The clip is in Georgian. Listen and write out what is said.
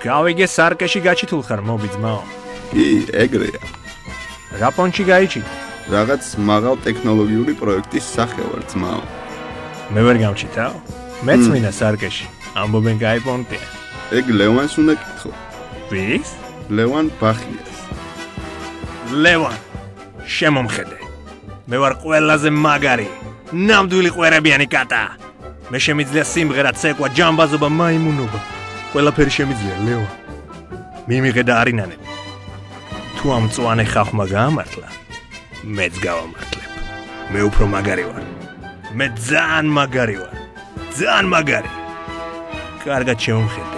გავიგე სარკეში გაჩითულ ხარ მობი ძმაო? კი, ეგრეა. რა პონჩი გაიჩით? რაღაც მაღალ ტექნოლოგიური პროექტის სახე ვარ ძმაო. მე ვერ გამჩითაო? მეც მინდა სარკეში. ამბობენ კაი პონტია. ეგ ლევანს უნდა კითხო. ვის? ლევან ბახიას. ლევან, შემომხედე. მე ვარ ყველაზე მაგარი, ნამდვილი ყვერებიანი კატა. მე შემიძლია სიმღერა, ცეკვა, ჯამბაზობა, მაიმუნობა. ყველაფერი შემიძლია, ლევან. მიმიღე და არინანები. თუ ამ მწვანე ხახმა გაამართლა, მეც გავამართლებ. მე უფრო მაგარი ვარ. მე ძალიან მაგარი ვარ. ძალიან მაგარი. კარგად შემომხედე.